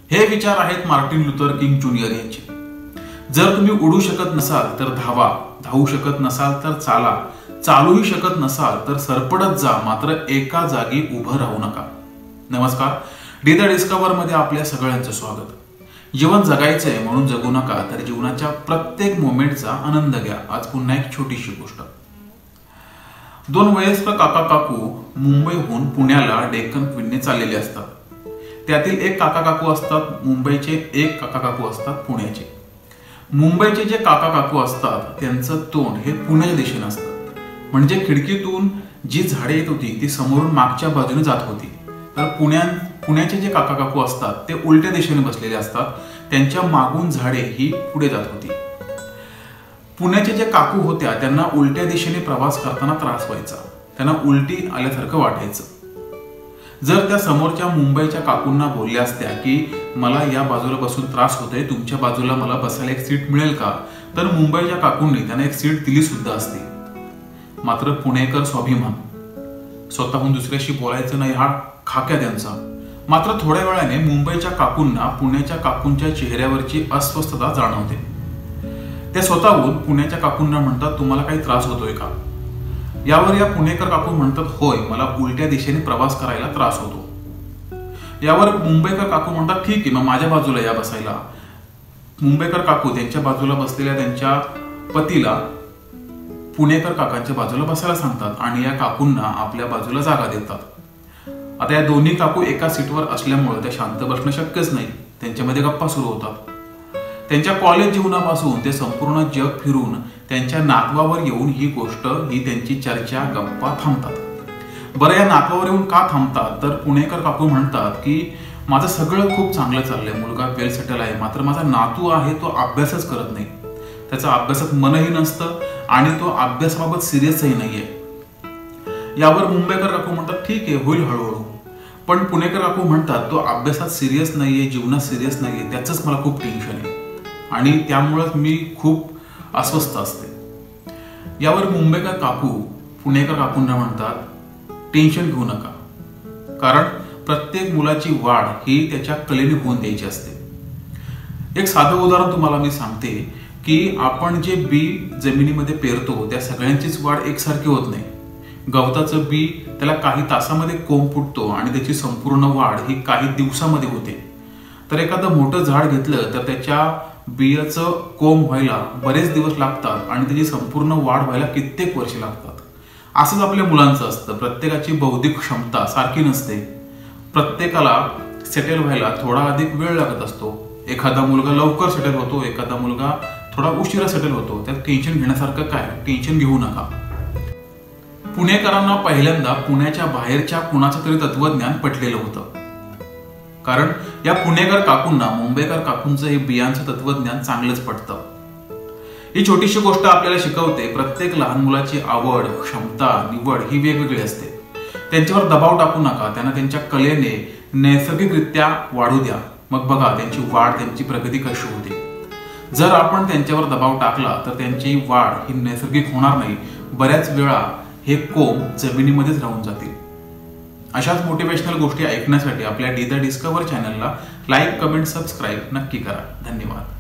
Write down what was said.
हे विचार आहेत मार्टिन लुथर किंग ज्युनियर यांचे। जर तुम्ही उडू शकत नसाल तर धावा, धावू शकत नसाल तर चाला, चालूही शकत नसाल तर सरपडत जा, मात्र एका जागी उभं राहू नका। नमस्कार, डी द डिस्कवर मध्ये आपल्या सगळ्यांचं स्वागत। जीवन जगायचंय म्हणून जगू नका, तर जीवनाच्या प्रत्येक मोमेंटचा आनंद घ्या। आज पुन्हा एक छोटीशी गोष्ट। दोन वयस्क काका काकू मुंबईहून पुण्याला डेक्कन क्वीनने चाललेले असतात। त्यातील एक काका काकू असतात मुंबईचे, एक काका काकू असतात पुण्याचे। मुंबईचे जे काका काकू असतात त्यांचं तोंड हे पुण्याच्या दिशेने असतं, म्हणजे खिडकीतून जी झाडे येत होती ती समोरून मागच्या बाजूने जात होती। तर पुण्याचे जे काका काकू असतात ते उलट्या दिशेने बसलेले असतात, त्यांच्या मागून झाडे ही पुढे जात होती। पुण्याचे जे काकू होत्या त्यांना उलट्या दिशेने प्रवास करताना त्रास व्हायचा, त्यांना उलटी आल्यासारखं वाटायचं। जर त्या समोरच्या मुंबईच्या काकूंना बोलल्या असत्या की मला या बाजूला बसून त्रास होतोय, तुमच्या बाजूला मला बसायला एक सीट मिळेल का, तर मुंबईच्या काकूंनी त्यांना एक सीट दिली सुद्धा असती। मात्र पुणेकर स्वाभिमान, स्वतःहून दुसऱ्याशी बोलायचं नाही हा खाक्या त्यांचा। मात्र थोड्या वेळाने मुंबईच्या काकूंना पुण्याच्या काकूंच्या चेहऱ्यावरची अस्वस्थता जाणवते। त्या स्वतःहून पुण्याच्या काकूंना म्हणतात, तुम्हाला काही त्रास होतोय का? यावर या पुणेकर काकू म्हणतात, होय, मला उलट्या दिशेने प्रवास करायला त्रास होतो। यावर मुंबईकर काकू म्हणतात, ठीक आहे, मग माझ्या बाजूला या बसायला। मुंबईकर काकू त्यांच्या बाजूला बसलेल्या त्यांच्या पतीला पुणेकर काकांच्या बाजूला बसायला सांगतात आणि या काकूंना आपल्या बाजूला जागा देतात। आता या दोन्ही काकू एका सीटवर असल्यामुळे त्या शांत बसणं शक्यच नाही, त्यांच्यामध्ये गप्पा सुरू होतात। त्यांच्या कॉलेज जीवनापासून ते संपूर्ण जग फिरून त्यांच्या नातवावर येऊन ही गोष्ट, ही त्यांची चर्चा, गप्पा थांबतात। बरं, या नातवावर येऊन का थांबतात, तर पुणेकर काकू म्हणतात की माझं सगळं खूप चांगलं चाललंय, मुलगा वेल सेटल आहे, मात्र माझा नातू आहे तो अभ्यासच करत नाही, त्याचं अभ्यासात मनही नसतं आणि तो अभ्यासाबाबत सिरियसही नाहीये। यावर मुंबईकर काकू म्हणतात, ठीक आहे, होईल हळूहळू। पण पुणेकर काकू म्हणतात, तो अभ्यासात सिरियस नाहीये, जीवनात सिरियस नाहीये, त्याचंच मला खूप टेन्शन आहे आणि त्यामुळेच मी खूप अस्वस्थ असते। यावर मुंबईकर काकू पुणेकर काकूंना म्हणतात, टेन्शन घेऊ नका, कारण प्रत्येक मुलाची वाढ ही त्याच्या कलेने होऊन द्यायची असते। एक साधं उदाहरण तुम्हाला मी सांगते की आपण जे बी जमिनीमध्ये पेरतो त्या सगळ्यांचीच वाढ एकसारखी होत नाही। गवताचं बी, त्याला काही तासामध्ये कोंब फुटतो आणि त्याची संपूर्ण वाढ ही काही दिवसामध्ये होते। तर एखादं मोठं झाड घेतलं तर त्याच्या बियाचं कोंब व्हायला बरेच दिवस लागतात आणि त्याची संपूर्ण वाढ व्हायला कित्येक वर्ष लागतात। असंच आपल्या मुलांचं असतं, प्रत्येकाची बौद्धिक क्षमता सारखी नसते, प्रत्येकाला सेटल व्हायला थोडा अधिक वेळ लागत असतो। एखादा मुलगा लवकर सेटल होतो, एखादा मुलगा थोडा उशिरा सेटल होतो। त्यात टेन्शन घेण्यासारखं काय, टेन्शन घेऊ नका। पुणेकरांना पहिल्यांदा पुण्याच्या बाहेरच्या कुणाचं तरी तत्वज्ञान पटलेलं होतं, कारण या पुणेकर काकूंना मुंबईकर काकूंचं हे बियांचं तत्वज्ञान चांगलंच पटतं। ही छोटीशी गोष्ट आपल्याला शिकवते, प्रत्येक लहान मुलाची आवड, क्षमता, निवड ही वेगवेगळी असते। त्यांच्यावर दबाव टाकू नका, त्यांना त्यांच्या कलेने नैसर्गिकरित्या वाढू द्या, मग बघा त्यांची वाढ, त्यांची प्रगती कशी होते। जर आपण त्यांच्यावर दबाव टाकला तर त्यांची वाढ ही नैसर्गिक होणार नाही, बऱ्याच वेळा हे कोंब जमिनीमध्येच राहून जातील। अशाच मोटिवेशनल गोष्टी ऐकण्यासाठी आपल्या डी द डिस्कवर चॅनलला लाईक, कमेंट, सबस्क्राईब नक्की करा। धन्यवाद।